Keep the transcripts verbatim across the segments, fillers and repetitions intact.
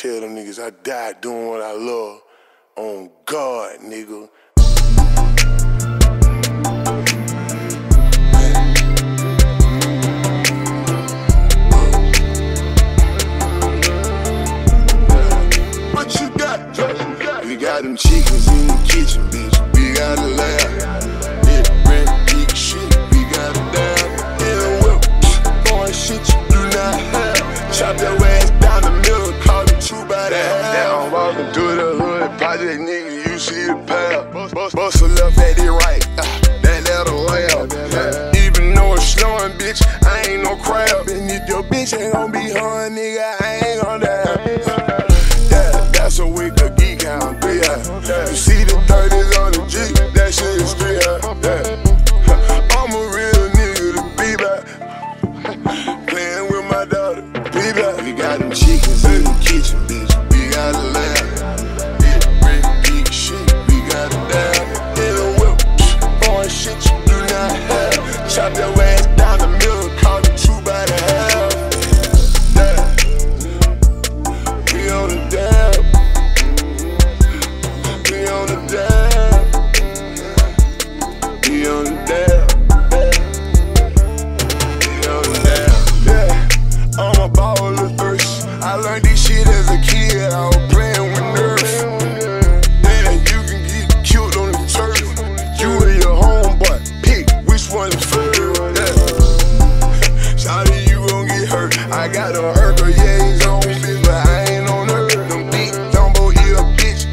tell them niggas I died doing what I love. On God, nigga. What you got? We got them chickens in the kitchen, bitch. We got a lab. Big red geek shit. We got a dab. In a whip. Boy, shit you do not have. Chop your ass down the middle. Call it true by the half. Now I'm walking through the hood. Project nigga, you see the path. Bust, bust, bust a left at it right. Uh, that letter lamb. Uh, even though it's snowing, bitch, I ain't no crab. And if your bitch ain't gon' be hung, nigga, I ain't gon' die. So we could geek out, three high. You see the thirties on the Jeep, that shit is three high. Yeah. I'm a real nigga to be back. Playing with my daughter, be back. We got them chickens in the kitchen, bitch. We got a lab. Big red geek shit, we got a dab. In a whip, boy, shit you do not have. Chop your ass down the middle, call it true by the half. Yeah. We on the dab. We on the dab. We on the dab. We on the dab. Yeah, I'm a baller first. I learned this shit as a kid. I was playing with nerves. Yeah, you can get killed on the turf. You and your homeboy, pick which one is first. Yeah. Shawty, you gon' get hurt. I got a Hercules on me, but I ain't on her. Them big Dumbo ear bitch.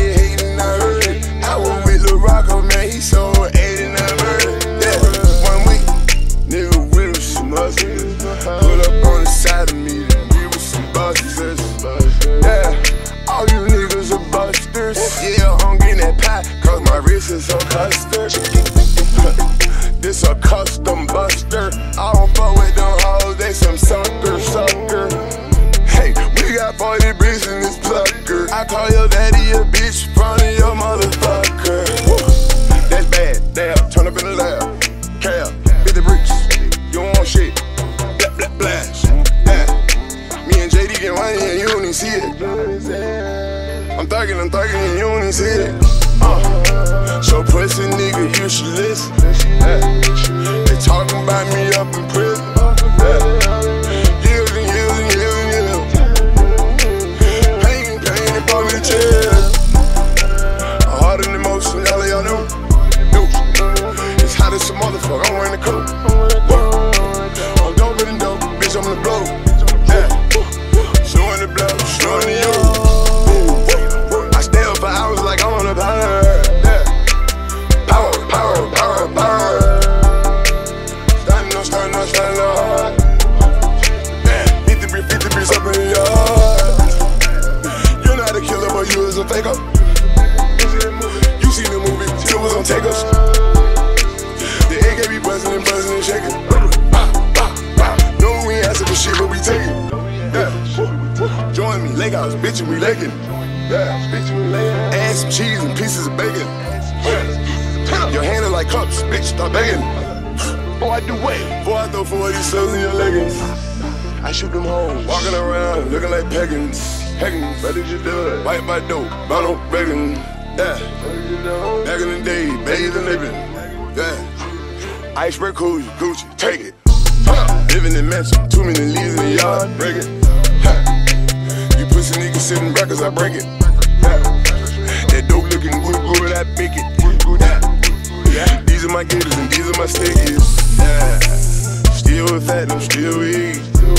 Rocko, man, he sold eighty-nine birds. Yeah, one week, nigga, we was some hustlers. Put up on the side of me, then we was some busters. Yeah, all you niggas are busters. Yeah, I'm getting that pie, cause my wrist is so custard. This a custom buster. I don't fuck with them hoes, they some sucker, sucker. Hey, we got forty bricks in this plucker. I call your daddy a bitch, front of your motherfucker. That's bad, damn, turn up in the lab. Cab, fifty bricks, you don't want shit. Blah, blah, blast, yeah. Me and J D get money and you don't even see it. I'm thugging, I'm thugging and you don't even see it. Uh, so pussy nigga useless. Yeah. They talking about me up in prison. Yeah. Years and years and years and years. Pain, pain, and put me in jail. Heart and emotion, all of y'all know. It's hot as a motherfucker, I'm wearing the coat. I'm dope and dope, bitch, I'm the blow. Yeah. Showing the blow, showing the yo. I stay up for hours like I'm on a power. Yeah. Power, power, power, power. Standing up, standing up, standing up. Yeah. fifty bricks, fifty bricks up in the yard. You're not a killer, but you is a faker. You seen the movie, still was gonna take us. The A K be buzzing and buzzing and shaking. No, we ain't asking for shit, but we take it. Yeah. Join me, Legos, bitch, and we legging. Yeah. Add some cheese and pieces of bacon. Yeah. Your hand is like cups, bitch, stop begging. Boy, I do wait. Boy, I throw forty cells in your leggings. I shoot them hoes, walking around, looking like pagans. Pagans, why did you do it? White by dope, bottle begging. Yeah. Back in the day, bathed and living. Yeah. Iceberg cool, Gucci, take it. Huh. Living in mansion, too many leaves in the yard, break it. Huh. You pussy niggas sitting back as I break it. Huh. That dope looking good, good, I bake it. Yeah. Yeah. These are my gators and these are my stickies. Yeah. Still with fat, I'm still with Iggy.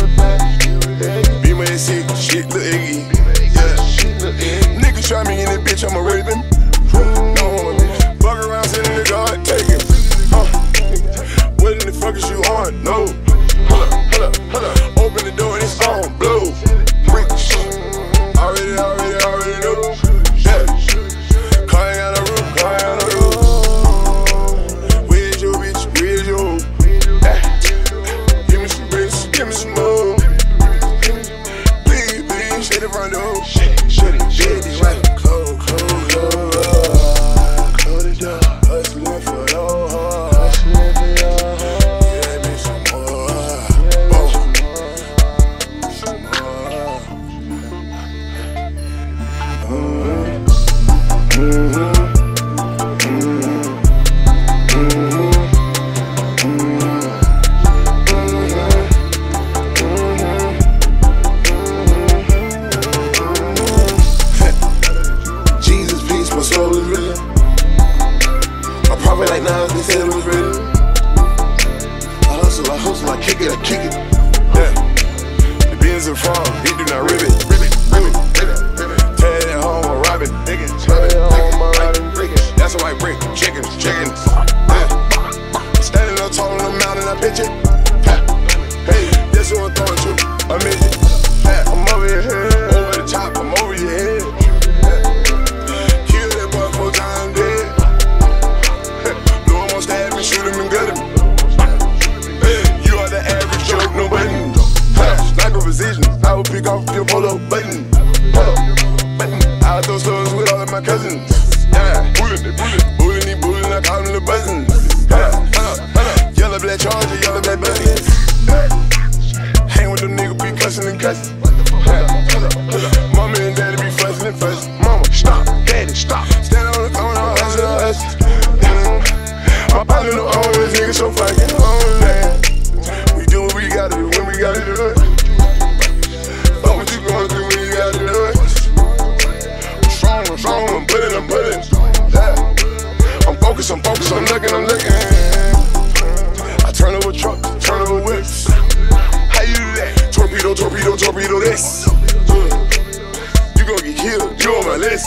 Be my sick, shit look Iggy. Yeah. Niggas try me in that bitch, I'm a raping. No, fuck around, sitting in the guard, take it. Uh, what in the fuck is you on? No. Hold up, hold up, hold up. Open the door and it's on. Blow. Bricks. Already, already, already know. Yeah. Car ain't got a roof, car ain't got a roof. Where's your bitch? Where's your? Yeah. Give me some bricks, give me some more. Please, please, shut the front door. Shut it, shut it, shut it, right. Close, close, close. Close the door. Hustling for the whole heart. Hustling for your heart. Give me some more. Some more. Some more. Profit like now, they said it was ready. I hustle, I hustle, I kick it, I kick it. Yeah. The beans are farm, he do not rip it. Rip it, rip it, rip it, rip it. Tear it at home, I'm robbing, digging, tear it at home, I'm robbing, digging. That's a white brick, chickens, chickens. Yeah. Standing up tall on the mountain, I pitch it. Hey, guess who I'm throwing to? A midget. Yeah. I'm over your head, over the top, I'm over your head. Kill that boy four times dead. Stab me, shoot him and gut him. Hey, you are the average joke, no button. Sniper precision, I will pick off your polo button. Button. I throw stones with all of my cousins. Yeah, bullin', they bullin', bullin', they bullin', I call them the buzzins. Yellow black charger, yellow black buzzins. Hang with them niggas, be cussin' and cussin'. Mama and daddy be fussin' and fussin'. Mama, stop, daddy, stop. Stand on the corner, hustle, hustle. My partner don't own this nigga so fucking on that. We do what we gotta do when we gotta do it. Fuck what you going through when you gotta do it. I'm strong, I'm strong, I'm putting, I'm putting. Yeah. I'm focused, I'm focused, I'm looking, I'm looking. I turn over trucks, turn over whips. How you do that? Torpedo, torpedo, torpedo this. You gon' get killed, you on my list.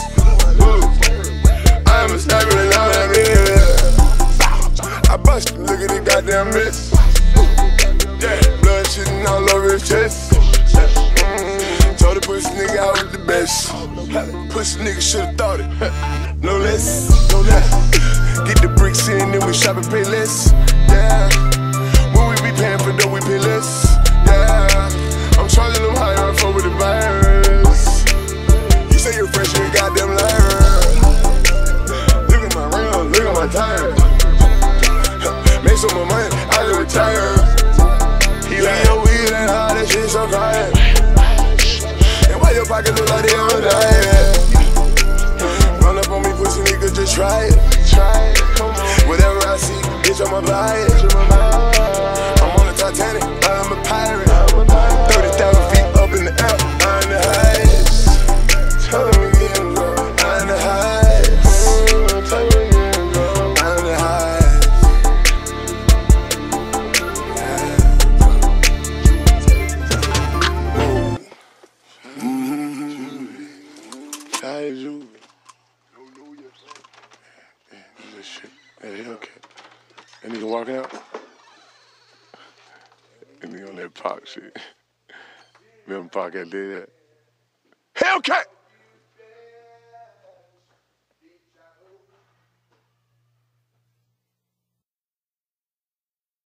I am a sniper and all that means. I bust him, look at the goddamn miss. Yeah, blood shitting all over his chest. Mm-hmm. Told the pussy nigga I was the best. Pussy nigga should've thought it. No less, no less. Get the bricks in, then we shop and pay less. Yeah, when we be paying for dough, we pay less. Yeah, I'm charging them higher, I fuck with the virus. You say you're fresh, you a goddamn liar. Look at my ring, look at my tires. Make some more money, I just retire. He like your weed and all that shit so quiet. And why your pockets look like they on diet? Run up on me, pussy nigga, just try it. Try it. Whatever I see, bitch, I'ma buy it. I'm on the Titanic, I'm a pirate. thirty thousand feet up in the air, I'm the highest. Tell them again, bro, I'm the highest. Tell them again, bro, I'm the highest. Hey, Julie. Yeah, this shit. That Hellcat. That nigga walking out. That nigga on that Pac shit. Remember Pac that did that? Hellcat!